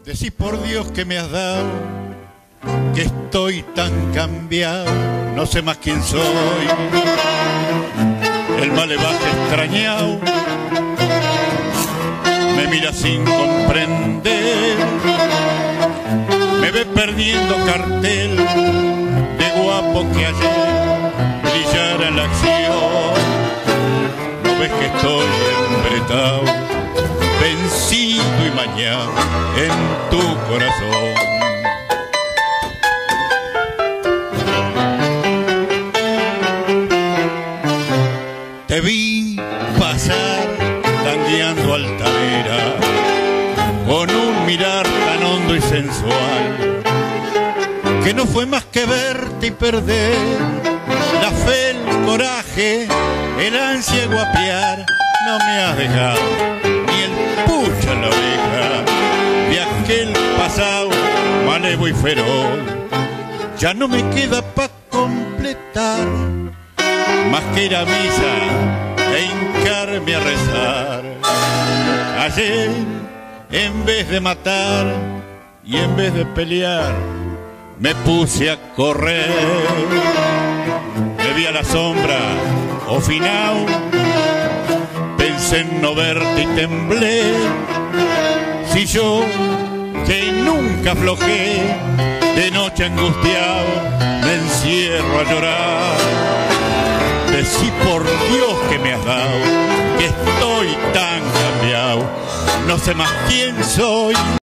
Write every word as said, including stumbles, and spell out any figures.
Decís por Dios que me has dado, que estoy tan cambiado, no sé más quién soy. El malevaje extrañado me mira sin comprender, me ve perdiendo cartel de guapo que ayer brillara en la acción. No ves que estoy embretado, vencido y mañado en tu corazón. Te vi pasar tangueando altanera, con un mirar tan hondo y sensual, que no fue más que verte y perder la fe, el coraje, el ansia de guapear. No me has dejado ni el pucho en la oreja de aquel pasado malevo y feroz. Ya no me queda pa' completar más que ir a misa e hincarme a rezar. Ayer, en vez de matar y en vez de pelear, me puse a correr. Me vi a la sombra, ofinao, pensé en no verte y temblé. Si yo, que nunca aflojé, de noche angustiado me encierro a llorar. Decí por Dios que me has dado, que estoy tan cambiado, no sé más quién soy.